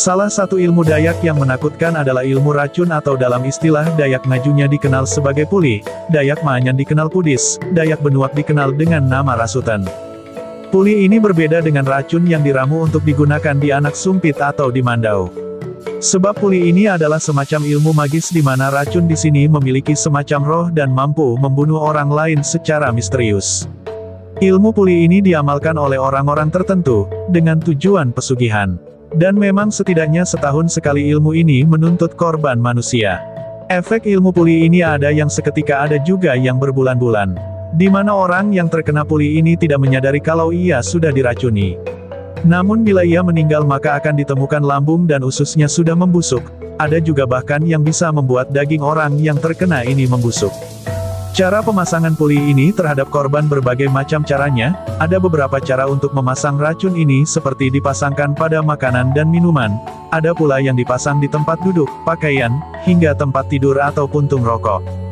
Salah satu ilmu Dayak yang menakutkan adalah ilmu racun atau dalam istilah Dayak Ngajunya dikenal sebagai puli, Dayak Maanyan dikenal pudis, Dayak Benuak dikenal dengan nama rasutan. Puli ini berbeda dengan racun yang diramu untuk digunakan di anak sumpit atau di mandau. Sebab puli ini adalah semacam ilmu magis di mana racun di sini memiliki semacam roh dan mampu membunuh orang lain secara misterius. Ilmu puli ini diamalkan oleh orang-orang tertentu, dengan tujuan pesugihan. Dan memang setidaknya setahun sekali ilmu ini menuntut korban manusia. Efek ilmu puli ini ada yang seketika, ada juga yang berbulan-bulan. Di mana orang yang terkena puli ini tidak menyadari kalau ia sudah diracuni. Namun bila ia meninggal maka akan ditemukan lambung dan ususnya sudah membusuk. Ada juga bahkan yang bisa membuat daging orang yang terkena ini membusuk. Cara pemasangan puli ini terhadap korban berbagai macam caranya, ada beberapa cara untuk memasang racun ini seperti dipasangkan pada makanan dan minuman, ada pula yang dipasang di tempat duduk, pakaian, hingga tempat tidur atau puntung rokok.